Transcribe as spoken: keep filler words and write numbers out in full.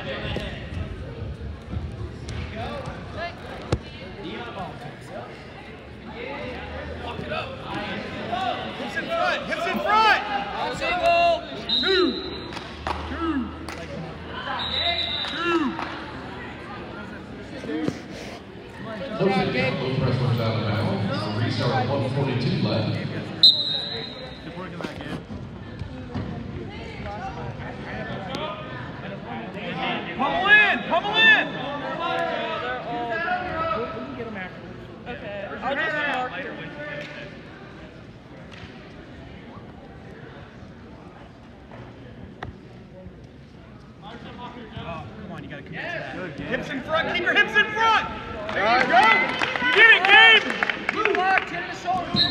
Lock it up. Hips in front. Hips in front. Single. Two. Two. Two. Those wrestlers out of bounds. Restart one forty-two left. Pummel in! Pummel in! Okay, I'll just mark them. Oh, come on, you gotta commit to that. Good, hips in front, keep your hips in front! There you go! You did it, Gabe! Keep locked, hit the shoulder.